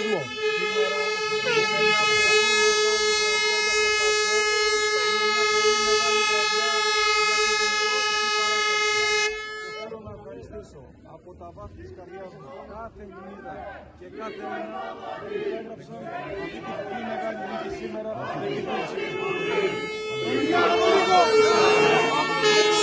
κόσμο. Από τα βάθη της καρδιάς μου, κάθε Ελληνίδα και κάθε Έλληνα που υπέγραψαν αυτή την πολύ μεγάλη νίκη σήμερα.